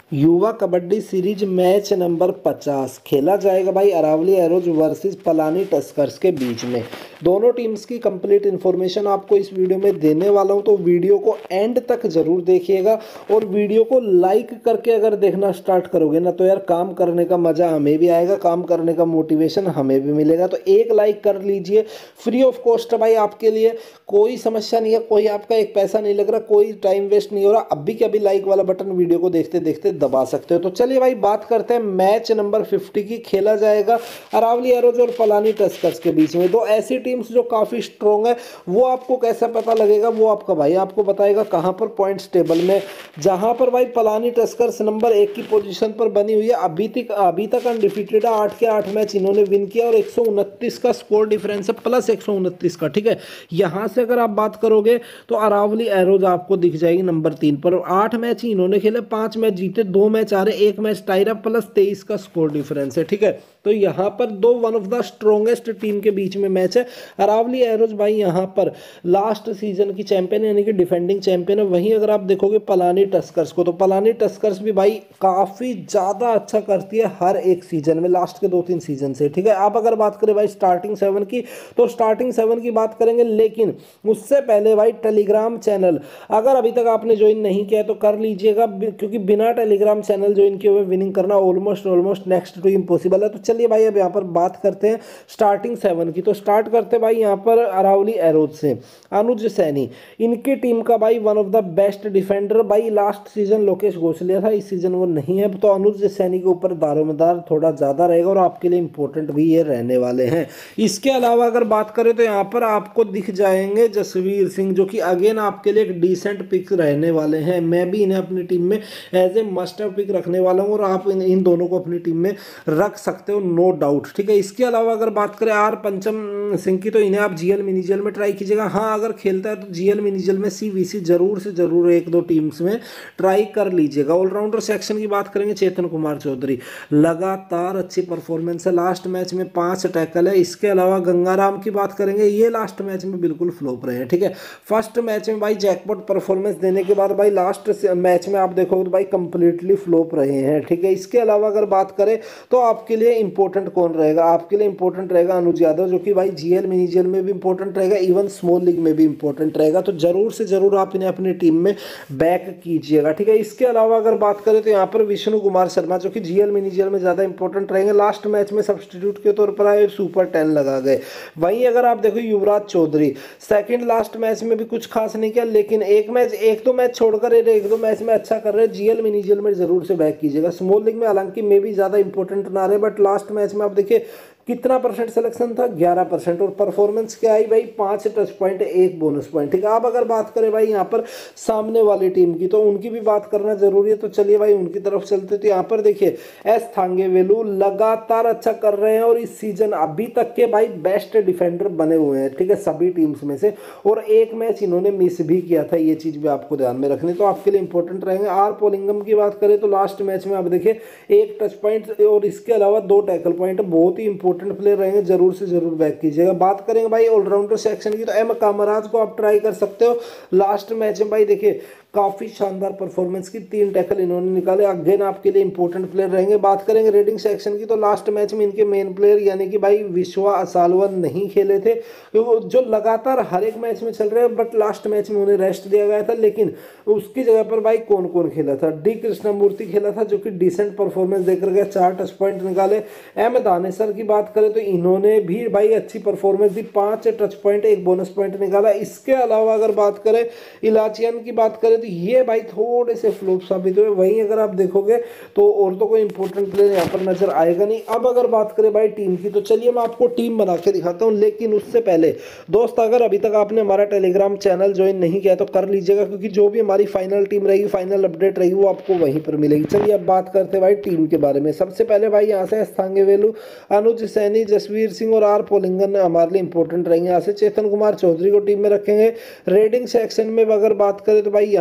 युवा kabaddi series match number 50 खेला जाएगा भाई Aravalli Arrows versus Palani Tuskers के बीच में। दोनों टीम्स की कंप्लीट इन्फॉर्मेशन आपको इस वीडियो में देने वाला हूं, तो वीडियो को एंड तक जरूर देखिएगा। और वीडियो को लाइक करके अगर देखना स्टार्ट करोगे ना, तो यार काम करने का मजा हमें भी आएगा, काम करने का मोटिवेशन हमें भी मिलेगा। तो एक लाइक कर लीजिए, फ्री ऑफ कॉस्ट भाई, आपके लिए कोई समस्या नहीं है, कोई आपका एक पैसा नहीं लग रहा, कोई टाइम वेस्ट नहीं हो रहा। अभी के अभी लाइक वाला बटन वीडियो को देखते देखते दबा सकते हो। तो चलिए भाई बात करते हैं मैच नंबर 50 की। खेला जाएगा अरावली एरोज और पलानी टस्कर्स के बीच में। दो ऐसी टीम्स जो काफी स्ट्रॉन्ग है। वो आपको कैसा पता लगेगा, वो आपका भाई आपको बताएगा कहां पर पॉइंट्स टेबल में। जहां पर भाई पलानी टस्कर्स नंबर 1 की पोजीशन पर बनी हुई है, अभी तक अनडिफीटेड है। 8 के 8 मैच इन्होंने विन किया और 129 का स्कोर डिफरेंस है, प्लस 129 का। ठीक है, यहां से अगर आप बात करोगे तो अरावली एरोज आपको दिख जाएगी नंबर 3 पर। 8 मैच ही इन्होंने खेले, 5 मैच जीते, 2 मैच आ रहे, 1 मैच टाई रहा, प्लस 23 का स्कोर डिफरेंस है। ठीक है, तो यहां पर दो one of the strongest team के बीच में मैच है। अरावली एरोज भाई यहां पर लास्ट सीजन की चैंपियन यानी कि डिफेंडिंग चैंपियन है। वहीं अगर आप देखोगे पलानी टस्कर्स को, तो पलानी टस्कर्स भी भाई काफी ज्यादा अच्छा करती है हर एक सीजन में, लास्ट के 2-3 सीजन से। ठीक है, आप अगर बात करें भाई स्टार्टिंग 7 की, तो स्टार्टिंग 7 की बात करेंगे, लेकिन उससे पहले भाई टेलीग्राम चैनल अगर अभी तक आपने ज्वाइन नहीं किया तो कर लीजिएगा, क्योंकि बिना टेलीग्राम चैनल ज्वाइन किए हुए विनिंग करना ऑलमोस्ट नेक्स्ट टू इम्पॉसिबल है। तो चलिए भाई अब यहाँ पर बात करते हैं स्टार्टिंग 7 की। तो स्टार्ट करते हैं भाई यहाँ पर अरावली एरोज से। अनुज सैनी इनकी टीम का भाई one of the best defender. भाई लास्ट सीजन लोकेश घोसलिया था, इस सीजन वो नहीं है, तो अनुज सैनी के ऊपर दारोमदार थोड़ा ज्यादा रहेगा और आपके लिए इंपॉर्टेंट भी ये रहने वाले हैं। इसके अलावा अगर बात करें तो यहाँ पर आपको दिख जाएंगे जसवीर सिंह, जो कि अगेन आपके लिए एक डिसेंट पिक रहने वाले हैं। मैं भी इन्हें अपनी टीम में एज ए मस्ट पिक रखने वाला हूँ और आप इन दोनों को अपनी टीम में रख सकते हो, नो डाउट। ठीक है, इसके अलावा अगर बात करें आर पंचम सिंह की, तो इन्हें आप जीएल मिनीजल में ट्राई कीजिएगा। हाँ, अगर खेलता है तो जीएल मिनीजल में सीवीसी जरूर से जरूर 1-2 टीम्स में ट्राई कर लीजिएगा। ऑलराउंडर सेक्शन की बात करेंगे, चेतन कुमार चौधरी लगातार अच्छी परफॉर्मेंस है, लास्ट मैच में 5 टैकल है। इसके अलावा गंगाराम की बात करेंगे, ये लास्ट मैच में बिल्कुल फ्लॉप रहे हैं। ठीक है, फर्स्ट मैच में भाई जैकपॉट परफॉर्मेंस देने के बाद भाई लास्ट मैच में आप देखोगे तो भाई कंप्लीटली फ्लॉप रहे हैं। ठीक है, इसके अलावा अगर बात करें तो आपके लिए इंपॉर्टेंट कौन रहेगा, आपके लिए इंपॉर्टेंट रहेगा अनुज यादव, जो कि भाई जीएल मिनीजल में भी इंपॉर्टेंट रहेगा, इवन स्मॉल लीग में भी इंपॉर्टेंट रहेगा। तो जरूर से जरूर आप इन्हें अपनी टीम में बैक कीजिएगा। ठीक है, इसके अलावा अगर बात करें तो यहाँ पर विष्णु कुमार शर्मा, जो कि जीएल मिनीजल में ज्यादा इंपॉर्टेंट रहेंगे, लास्ट मैच में सब्सटीट्यूट के तौर पर आए, सुपर 10 लगा गए। वहीं अगर आप देखो Yuvraj Chaudhary second last match में भी कुछ खास नहीं किया, लेकिन एक दो मैच छोड़कर 1-2 मैच में अच्छा कर रहे हैं। जीएल मिनीजल में जरूर से बैक कीजिएगा। स्मॉल लीग में हालांकि मे भी ज्यादा इंपॉर्टेंट ना रहे, बट लास्ट मैच में आप देखिए कितना परसेंट सिलेक्शन था, 11%, और परफॉर्मेंस क्या आई भाई, 5 टच पॉइंट 1 बोनस पॉइंट। ठीक है, अब अगर बात करें भाई यहाँ पर सामने वाली टीम की, तो उनकी भी बात करना जरूरी है। तो चलिए भाई उनकी तरफ चलते। तो यहाँ पर देखिए एस थांगेवेलु लगातार अच्छा कर रहे हैं और इस सीजन अभी तक के भाई बेस्ट डिफेंडर बने हुए हैं। ठीक है, सभी टीम्स में से, और एक मैच इन्होंने मिस भी किया था, ये चीज भी आपको ध्यान में रखनी, तो आपके लिए इंपॉर्टेंट रहेंगे। आर पोलिंगम की बात करें तो लास्ट मैच में आप देखिए 1 टच पॉइंट और इसके अलावा 2 टैकल पॉइंट, बहुत ही इंपॉर्टेंट प्लेयर रहेंगे, जरूर से जरूर बैक कीजिएगा। बात करेंगे भाई ऑलराउंडर सेक्शन की, तो एम कामराज को आप ट्राई कर सकते हो। लास्ट मैच में भाई देखिए काफी शानदार परफॉर्मेंस की, 3 टैकल इन्होंने निकाले, अगेन आपके लिए इंपॉर्टेंट प्लेयर रहेंगे। बात करेंगे रेडिंग सेक्शन की, तो लास्ट मैच में इनके मेन प्लेयर यानी कि भाई विश्वा असालवन नहीं खेले थे, जो लगातार हर एक मैच में चल रहे हैं, बट लास्ट मैच में उन्हें रेस्ट दिया गया था। लेकिन उसकी जगह पर भाई कौन कौन खेला था, डी कृष्णमूर्ति खेला था, जो कि डिसेंट परफॉर्मेंस देकर गया, 4 टच पॉइंट निकाले। एम दानेसर की बात करें तो इन्होंने भी भाई अच्छी परफॉर्मेंस दी, 5 टच पॉइंट 1 बोनस पॉइंट निकाला। इसके अलावा अगर बात करें इलाचियन की बात करें तो ये भाई थोड़े से फ्लॉप साबित हुए। वहीं अगर आप देखोगे तो और तो कोई इंपॉर्टेंट प्लेयर यहाँ पर नजर आएगा नहीं। अब अगर बात करें भाई टीम की, तो चलिए मैं आपको टीम बना के दिखाता हूँ, लेकिन उससे पहले दोस्त अगर अभी तक आपने हमारा टेलीग्राम चैनल ज्वाइन नहीं किया तो कर लीजिएगा, क्योंकि जो भी हमारी फाइनल टीम रहेगी, फाइनल अपडेट रहेगी, वो आपको वहीं पर मिलेगी। चलिए अब बात करते हैं भाई टीम के बारे में। सबसे पहले भाई यहाँ से थांगेवेलु, अनुज सैनी, जसवीर सिंह और आर पोलिंगन हमारे लिए इंपॉर्टेंट रहेंगे। यहाँ से चेतन कुमार चौधरी को टीम में रखेंगे। रेडिंग सेक्शन में अगर बात करें तो भाई यहाँ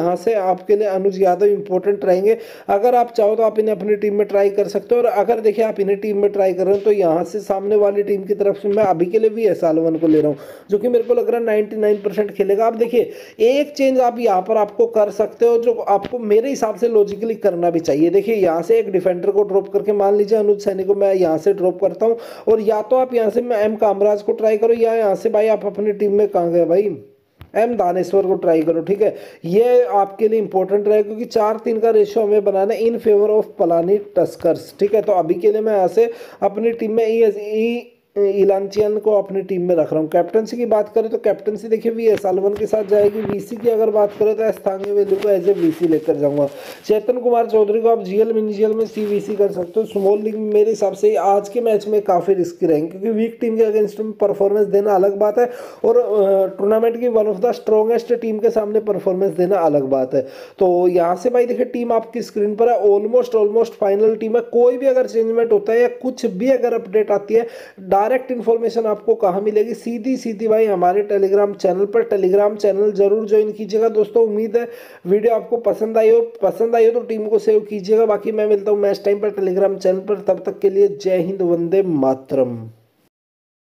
यहाँ से आपके लिए अनुज यादव इंपॉर्टेंट रहेंगे। अगर आप चाहो तो आप इन्हें अपनी टीम में ट्राई कर सकते हो। और अगर देखिए आप इन्हें टीम में ट्राई कर रहे हो तो यहाँ से सामने वाली टीम की तरफ से मैं अभी के लिए VS Alvan को ले रहा हूँ, जो कि मेरे को लग रहा है 99% खेलेगा। अब देखिए एक चेंज आप यहाँ पर आपको कर सकते हो, जो आपको मेरे हिसाब से लॉजिकली करना भी चाहिए। देखिए यहाँ से एक डिफेंडर को ड्रॉप करके, मान लीजिए अनुज सैनी को मैं यहाँ से ड्रॉप करता हूँ, और या तो आप यहाँ से मैं M कामराज को ट्राई करो, या यहाँ से भाई आप अपनी टीम में कहाँ गए भाई, M दानेश्वर को ट्राई करो। ठीक है, ये आपके लिए इंपॉर्टेंट रहेगा क्योंकि 4-3 का रेशियो हमें बनाना है in favour of Palani Tuskers. ठीक है, तो अभी के लिए मैं यहाँ से अपनी टीम में इलांचियन को अपनी टीम में रख रहा हूँ। कैप्टनसी की बात करें तो कैप्टनसी देखिए VS Alvan के साथ जाएगी। VC की अगर बात करें तो स्थानीय वैल्यू को एज ए VC लेकर जाऊंगा। चेतन कुमार चौधरी को आप GL मिनी GL में CVC कर सकते हो। स्मॉल लीग में मेरे हिसाब से आज के मैच में काफ़ी रिस्की रहेंगे, क्योंकि वीक टीम के अगेंस्ट में परफॉर्मेंस देना अलग बात है, और टूर्नामेंट की one of the strongest team के सामने परफॉर्मेंस देना अलग बात है। तो यहाँ से भाई देखिए टीम आपकी स्क्रीन पर है, ऑलमोस्ट फाइनल टीम है। कोई भी अगर चेंजमेंट होता है या कुछ भी अगर अपडेट आती है, डायरेक्ट इन्फॉर्मेशन आपको कहाँ मिलेगी, सीधी भाई हमारे टेलीग्राम चैनल पर। टेलीग्राम चैनल जरूर ज्वाइन कीजिएगा दोस्तों। उम्मीद है वीडियो आपको पसंद आई हो तो टीम को सेव कीजिएगा। बाकी मैं मिलता हूँ मैच टाइम पर टेलीग्राम चैनल पर, तब तक के लिए जय हिंद, वंदे मातरम।